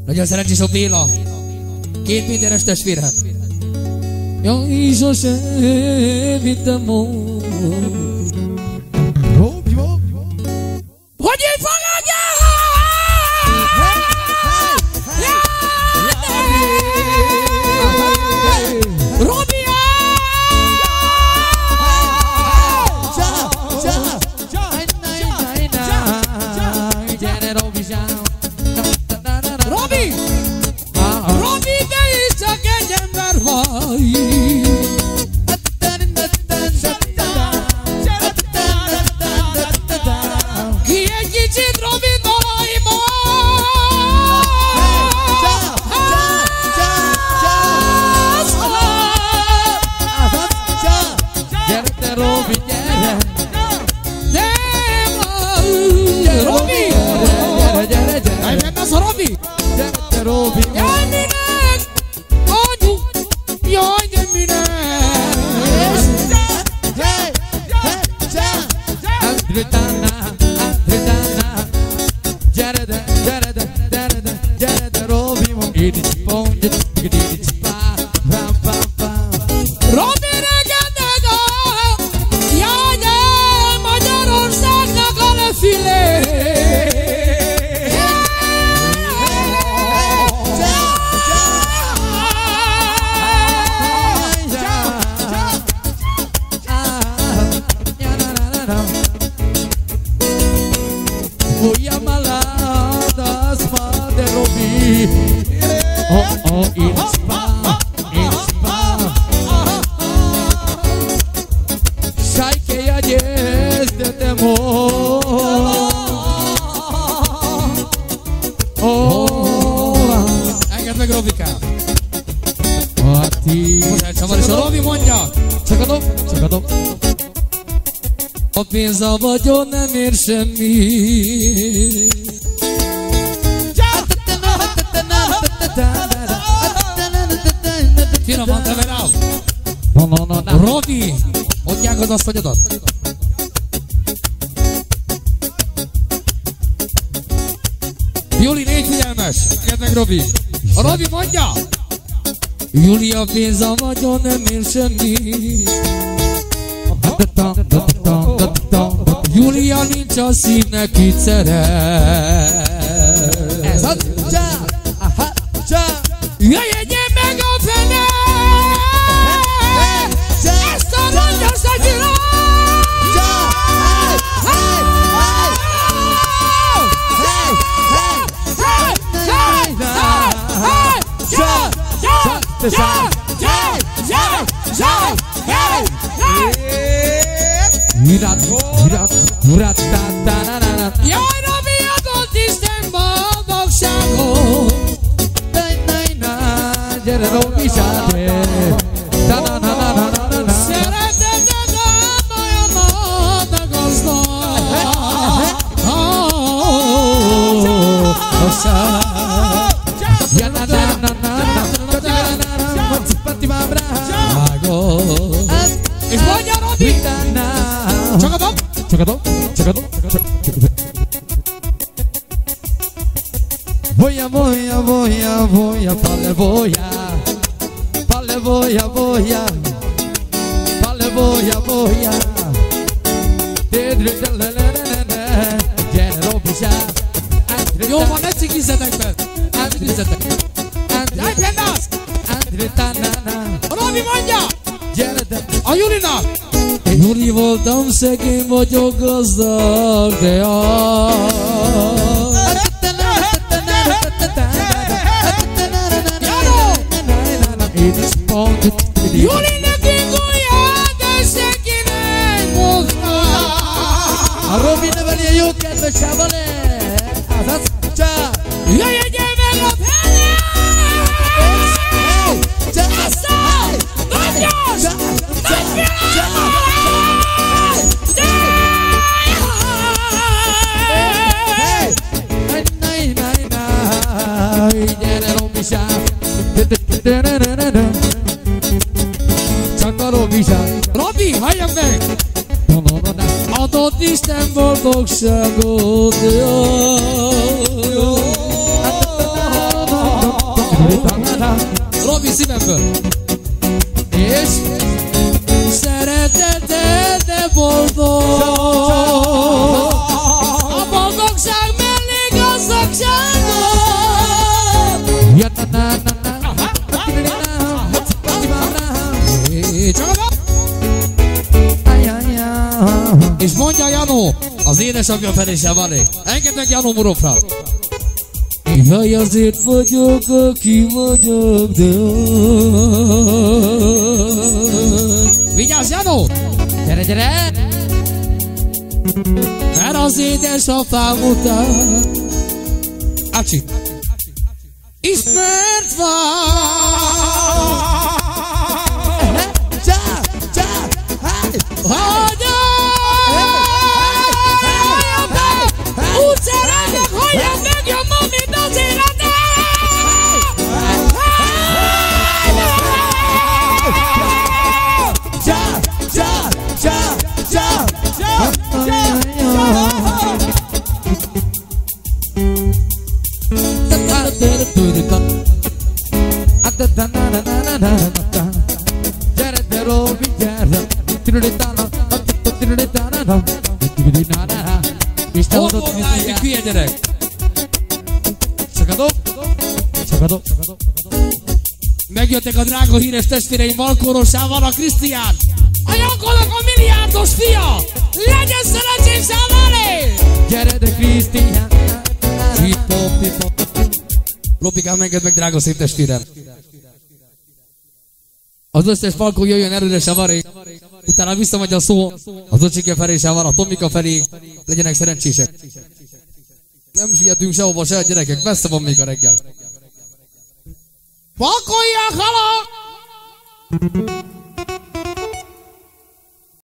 Nagyon szerencsés a Béla. Két mindenes testvérem. Jaj, sosem hittem volna, hogy így fogadjál! Robi! Robi! Robi, de is csak egy ember vagy! Ki egy kicsit Robi dalaiból! Gyere te Robi, gyere! Robi! Gyere! Elmensz a Robi! Gyere te Robi! Jaj, minek? Anyu! Jaj, de minek? Gyere te Robi! Robi rengeteg a... Jaj, de Magyarországnak a lefilé! Voy a maladas de Robi. Oh, in spa. Sai que ya yes de temor. Engedd meg Robikám. Most elcsavar és a Robi mondja. Csak adom. A pénz a vagyon nem ér semmi. Finoman, te verál! Robi! Mondják az asszonyodat! Juli, légy figyelmes! Engedd meg Robi! A Robi mondja! Juli, a pénz a vagyon nem ér semmi. Júlia nincs a szívnek, itt szeret. Ez az? Jöjjön meg a fene! Ezt a rongyos agyra! Jaj, Robi, adott Isten boldogságot! Gyere, Robi, szereteted a folyamat a gazdag! És mondja, Robi! Csak adom. Voya, gyere Robi, jó van, ne cikizzetek be! Jaj, pendász! Robi mondja! A Julinak! Juli voltam, szegény vagyok, gazdag, de Juli nekünk olyan, de szegény voltam! A Robi neveli a jó kedves csávalé! Jöjjön meg a fele! Nagyos! Gyere Robi sáv! Csak a Robi sáv! Robi, halljam meg! Adott Isten boldogságot! szívemből. És szereteted de boldog. A boldogság mellé gazdagságot. És mondja Janó, az édesapja felé sem van ég. Engedd meg Janó Muropra. Jaj, azért vagyok, aki vagyok, de... Vigyázz, Janó! Gyere, gyere! Mert az édesapám után... Ácsi! Ismert vagy! Úgy szeretek, hogy megjön ma, mint az életem! Hülye gyerek! Csakadok! Megjöttek a drága híres testvéreim Valkórosával, a Krisztián! A Jankonak a milliárdos fia! Legyen szerencsés szállálé! Gyere de Krisztián! Lopikám, megedd meg, drága szép testvérem! Az összes Falkó jöjjön erőre Savaré, utána visszamegy a szó az Öcsike felé Savar, a Tomika felé, legyenek szerencsések. Nem sietünk sehova se, gyerekek, messze van még a reggel. Falkóiak, halak!